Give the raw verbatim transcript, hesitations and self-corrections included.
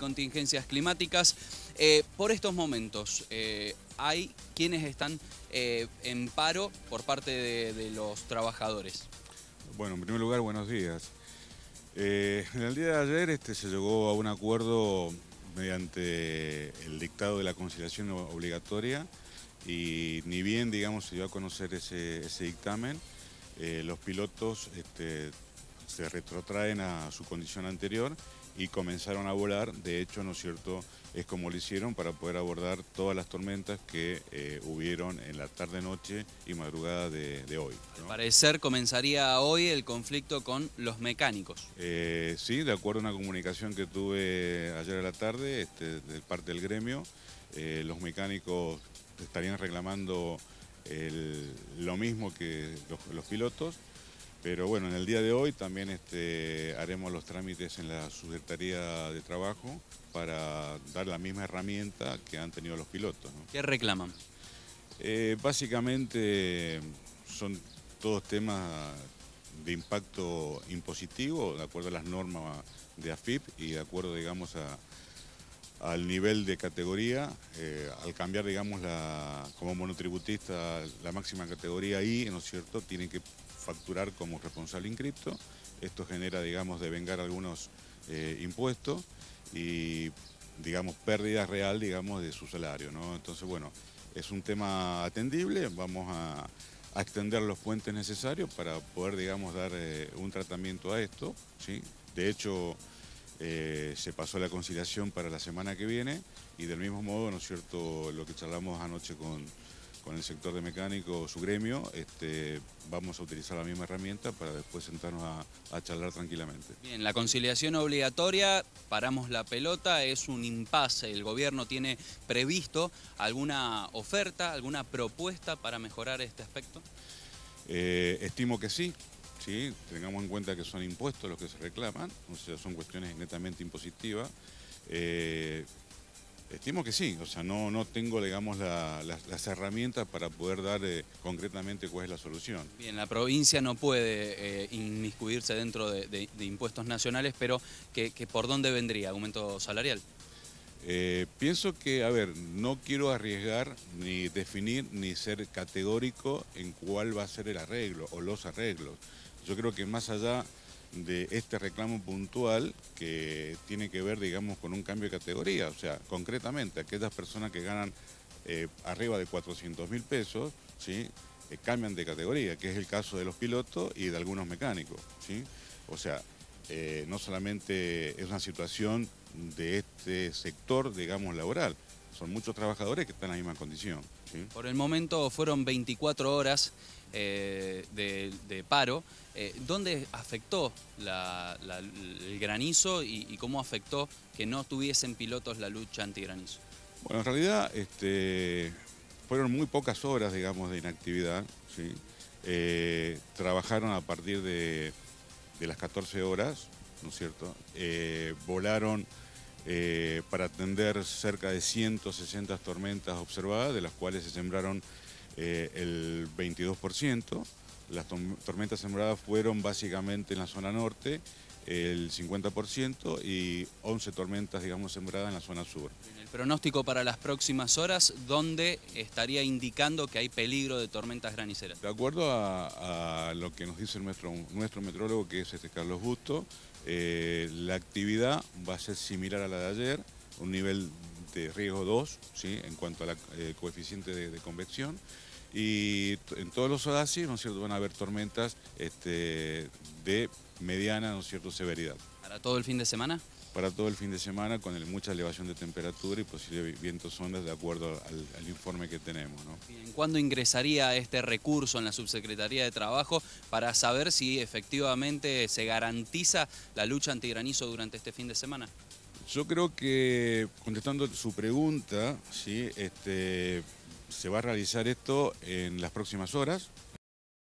contingencias climáticas. Eh, por estos momentos, eh, hay quienes están eh, en paro por parte de, de los trabajadores. Bueno, en primer lugar, buenos días. Eh, en el día de ayer este, se llegó a un acuerdo mediante el dictado de la conciliación obligatoria y ni bien, digamos, se dio a conocer ese, ese dictamen, eh, los pilotos este, se retrotraen a su condición anterior y comenzaron a volar. De hecho, ¿no es cierto?, es como lo hicieron para poder abordar todas las tormentas que eh, hubieron en la tarde-noche y madrugada de, de hoy, ¿no? Al parecer comenzaría hoy el conflicto con los mecánicos. Eh, sí, de acuerdo a una comunicación que tuve ayer a la tarde este, de parte del gremio, eh, los mecánicos estarían reclamando el, lo mismo que los, los pilotos. Pero bueno, en el día de hoy también este, haremos los trámites en la Subsecretaría de Trabajo para dar la misma herramienta que han tenido los pilotos, ¿no? ¿Qué reclaman? Eh, básicamente son todos temas de impacto impositivo, de acuerdo a las normas de A F I P y de acuerdo, digamos, a, al nivel de categoría. Eh, al cambiar, digamos, la, como monotributista, la máxima categoría I, ¿no es cierto?, tienen que facturar como responsable inscripto. Esto genera, digamos, devengar algunos eh, impuestos y, digamos, pérdida real, digamos, de su salario, ¿no? Entonces, bueno, es un tema atendible. Vamos a, a extender los puentes necesarios para poder, digamos, dar eh, un tratamiento a esto, ¿sí? De hecho, eh, se pasó la conciliación para la semana que viene y del mismo modo, ¿no es cierto?, lo que charlamos anoche con con el sector de mecánico, su gremio, este, vamos a utilizar la misma herramienta para después sentarnos a, a charlar tranquilamente. Bien, la conciliación obligatoria, paramos la pelota, es un impasse. ¿El gobierno tiene previsto alguna oferta, alguna propuesta para mejorar este aspecto? Eh, estimo que sí, sí, tengamos en cuenta que son impuestos los que se reclaman, o sea, son cuestiones netamente impositivas. Eh, Estimo que sí, o sea, no, no tengo, digamos, la, las, las herramientas para poder dar eh, concretamente cuál es la solución. Bien, la provincia no puede eh, inmiscuirse dentro de, de, de impuestos nacionales, pero que, que ¿por dónde vendría? ¿Aumento salarial? Eh, pienso que, a ver, no quiero arriesgar ni definir ni ser categórico en cuál va a ser el arreglo o los arreglos. Yo creo que más allá de este reclamo puntual que tiene que ver, digamos, con un cambio de categoría, o sea, concretamente aquellas personas que ganan eh, arriba de cuatrocientos mil pesos, ¿sí?, eh, cambian de categoría, que es el caso de los pilotos y de algunos mecánicos, ¿sí? O sea, eh, no solamente es una situación de este sector, digamos, laboral, son muchos trabajadores que están en la misma condición, ¿sí? Por el momento fueron veinticuatro horas eh, de, de paro. Eh, ¿Dónde afectó la, la, el granizo y, y cómo afectó que no tuviesen pilotos la lucha antigranizo? Bueno, en realidad este, fueron muy pocas horas, digamos, de inactividad, ¿sí? Eh, trabajaron a partir de, de las catorce horas, ¿no es cierto? Eh, volaron eh, para atender cerca de ciento sesenta tormentas observadas, de las cuales se sembraron eh, el veintidós por ciento. Las tormentas sembradas fueron básicamente en la zona norte, el cincuenta por ciento, y once tormentas, digamos, sembradas en la zona sur. El pronóstico para las próximas horas, ¿dónde estaría indicando que hay peligro de tormentas graniceras? De acuerdo a, a lo que nos dice nuestro, nuestro metrólogo, que es este Carlos Busto, eh, la actividad va a ser similar a la de ayer, un nivel de riesgo dos, ¿sí?, en cuanto al eh, coeficiente de, de convección. Y en todos los oasis, ¿no es cierto?, van a haber tormentas este, de mediana, ¿no es cierto?, severidad. ¿Para todo el fin de semana? Para todo el fin de semana, con el, mucha elevación de temperatura y posibles vientos ondas, de acuerdo al, al informe que tenemos, ¿no? Bien, ¿cuándo ingresaría este recurso en la Subsecretaría de Trabajo para saber si efectivamente se garantiza la lucha antigranizo durante este fin de semana? Yo creo que, contestando su pregunta, ¿sí?, este, se va a realizar esto en las próximas horas,